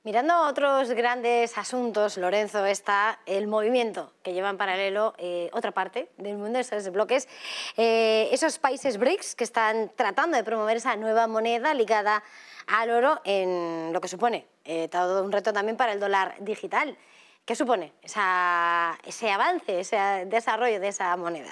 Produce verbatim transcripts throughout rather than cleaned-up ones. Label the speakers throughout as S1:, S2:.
S1: Mirando otros grandes asuntos, Lorenzo, está el movimiento que lleva en paralelo eh, otra parte del mundo, esos bloques, eh, esos países BRICS que están tratando de promover esa nueva moneda ligada al oro en lo que supone eh, todo un reto también para el dólar digital. ¿Qué supone esa, ese avance, ese desarrollo de esa moneda?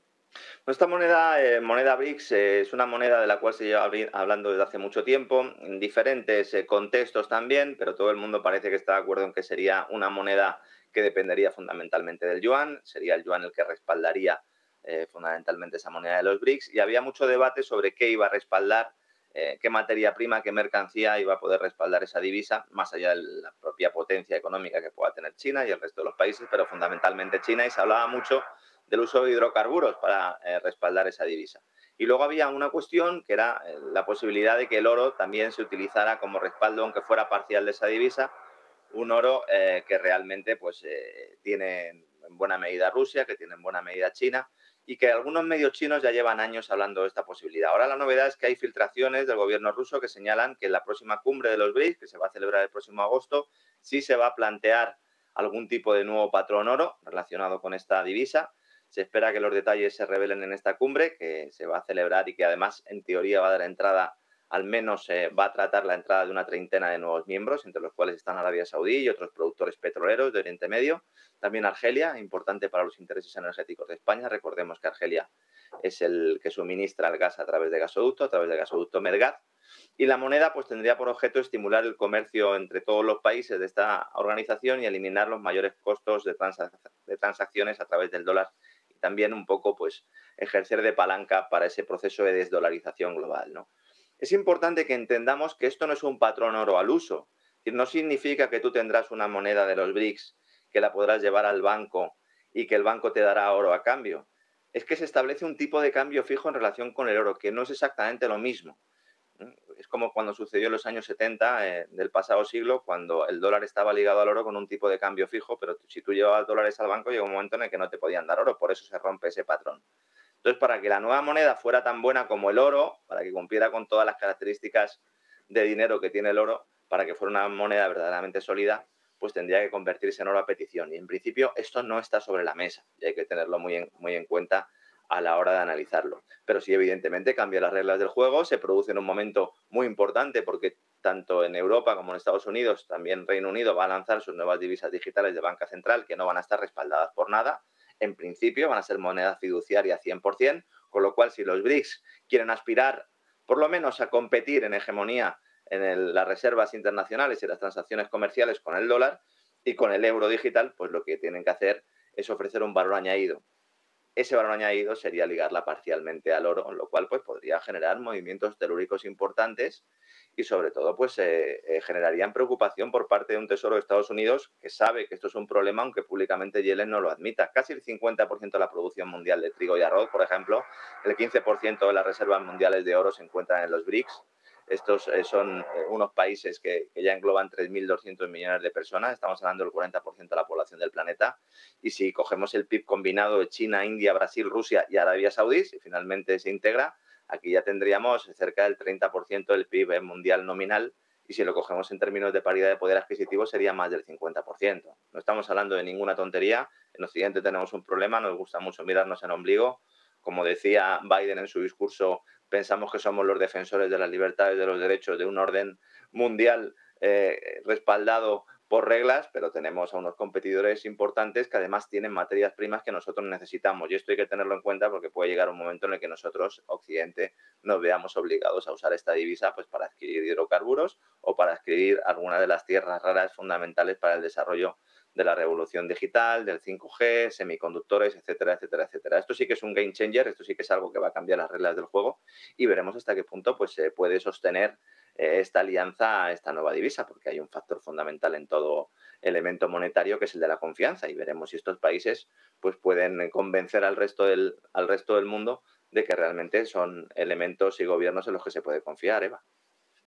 S2: Esta moneda, eh, moneda BRICS, eh, es una moneda de la cual se lleva habri- hablando desde hace mucho tiempo, en diferentes eh, contextos también, pero todo el mundo parece que está de acuerdo en que sería una moneda que dependería fundamentalmente del yuan, sería el yuan el que respaldaría eh, fundamentalmente esa moneda de los BRICS, y había mucho debate sobre qué iba a respaldar, eh, qué materia prima, qué mercancía iba a poder respaldar esa divisa, más allá de la propia potencia económica que pueda tener China y el resto de los países, pero fundamentalmente China, y se hablaba mucho del uso de hidrocarburos para eh, respaldar esa divisa. Y luego había una cuestión que era eh, la posibilidad de que el oro también se utilizara como respaldo, aunque fuera parcial de esa divisa, un oro eh, que realmente pues, eh, tiene en buena medida Rusia, que tiene en buena medida China, y que algunos medios chinos ya llevan años hablando de esta posibilidad. Ahora la novedad es que hay filtraciones del gobierno ruso que señalan que en la próxima cumbre de los BRICS, que se va a celebrar el próximo agosto, sí se va a plantear algún tipo de nuevo patrón oro relacionado con esta divisa. Se espera que los detalles se revelen en esta cumbre, que se va a celebrar y que además, en teoría, va a dar entrada, al menos eh, va a tratar la entrada de una treintena de nuevos miembros, entre los cuales están Arabia Saudí y otros productores petroleros de Oriente Medio. También Argelia, importante para los intereses energéticos de España. Recordemos que Argelia es el que suministra el gas a través de gasoducto, a través del gasoducto Medgaz. Y la moneda pues tendría por objeto estimular el comercio entre todos los países de esta organización y eliminar los mayores costos de, transac de transacciones a través del dólar, y también un poco pues ejercer de palanca para ese proceso de desdolarización global, ¿no? Es importante que entendamos que esto no es un patrón oro al uso. Es decir, no significa que tú tendrás una moneda de los BRICS que la podrás llevar al banco y que el banco te dará oro a cambio. Es que se establece un tipo de cambio fijo en relación con el oro, que no es exactamente lo mismo. Es como cuando sucedió en los años setenta eh, del pasado siglo, cuando el dólar estaba ligado al oro con un tipo de cambio fijo, pero si tú llevabas dólares al banco, llegó un momento en el que no te podían dar oro, por eso se rompe ese patrón. Entonces, para que la nueva moneda fuera tan buena como el oro, para que cumpliera con todas las características de dinero que tiene el oro, para que fuera una moneda verdaderamente sólida, pues tendría que convertirse en oro a petición. Y en principio esto no está sobre la mesa y hay que tenerlo muy en, muy en cuenta a la hora de analizarlo. Pero sí, evidentemente, cambia las reglas del juego, se produce en un momento muy importante porque tanto en Europa como en Estados Unidos, también Reino Unido va a lanzar sus nuevas divisas digitales de banca central que no van a estar respaldadas por nada. En principio van a ser moneda fiduciaria cien por ciento, con lo cual si los BRICS quieren aspirar por lo menos a competir en hegemonía en el, las reservas internacionales y las transacciones comerciales con el dólar y con el euro digital, pues lo que tienen que hacer es ofrecer un valor añadido. Ese valor añadido sería ligarla parcialmente al oro, con lo cual pues, podría generar movimientos telúricos importantes y sobre todo pues, eh, eh, generarían preocupación por parte de un Tesoro de Estados Unidos que sabe que esto es un problema, aunque públicamente Yellen no lo admita. Casi el cincuenta por ciento de la producción mundial de trigo y arroz, por ejemplo, el quince por ciento de las reservas mundiales de oro se encuentran en los BRICS. Estos eh, son eh, unos países que, que ya engloban tres mil doscientos millones de personas, estamos hablando del cuarenta por ciento de la población del planeta, y si cogemos el P I B combinado de China, India, Brasil, Rusia y Arabia Saudí, si finalmente se integra, aquí ya tendríamos cerca del treinta por ciento del P I B mundial nominal, y si lo cogemos en términos de paridad de poder adquisitivo sería más del cincuenta por ciento. No estamos hablando de ninguna tontería. En Occidente tenemos un problema, nos gusta mucho mirarnos en ombligo. Como decía Biden en su discurso, pensamos que somos los defensores de las libertades, de los derechos, de un orden mundial eh, respaldado por reglas, pero tenemos a unos competidores importantes que además tienen materias primas que nosotros necesitamos. Y esto hay que tenerlo en cuenta porque puede llegar un momento en el que nosotros, Occidente, nos veamos obligados a usar esta divisa pues, para adquirir hidrocarburos o para adquirir alguna de las tierras raras fundamentales para el desarrollo de la revolución digital, del cinco G, semiconductores, etcétera, etcétera, etcétera. Esto sí que es un game changer, esto sí que es algo que va a cambiar las reglas del juego y veremos hasta qué punto pues, se puede sostener eh, esta alianza, esta nueva divisa, porque hay un factor fundamental en todo elemento monetario que es el de la confianza y veremos si estos países pues, pueden convencer al resto del, al resto del mundo de que realmente son elementos y gobiernos en los que se puede confiar, Eva.